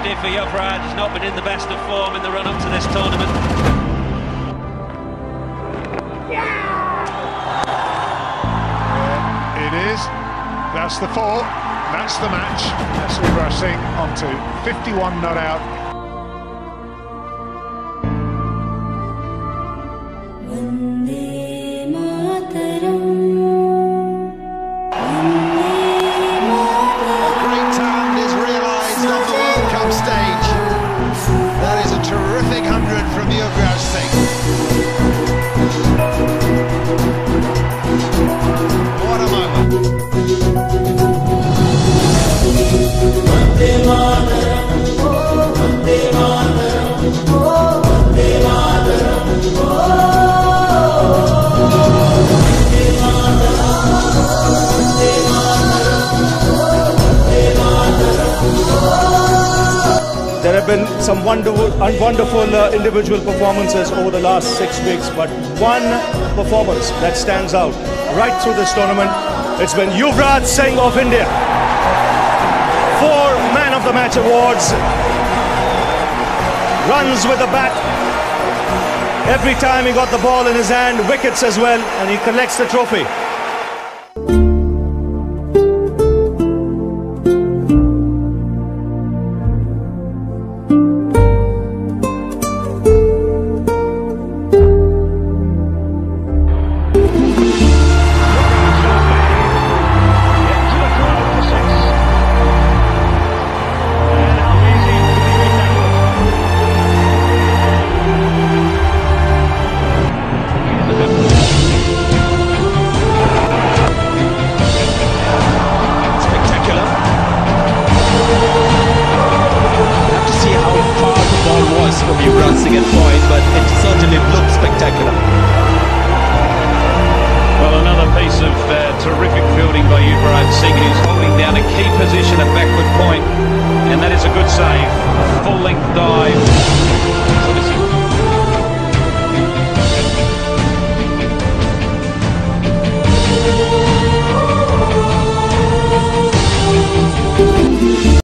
tragedy for Yuvraj. He's not been in the best of form in the run-up to this tournament. It is. That's the four. That's the match. That's Yuvraj Singh on to 51 not out. Great talent is realised on the World Cup stage. That is a terrific 100 from Yuvraj Singh. What a moment. There have been some wonderful individual performances over the last 6 weeks, but one performance that stands out right through this tournament, it's been Yuvraj Singh of India. 4 Man of the Match awards, runs with the bat. Every time he got the ball in his hand, wickets as well, and he collects the trophy.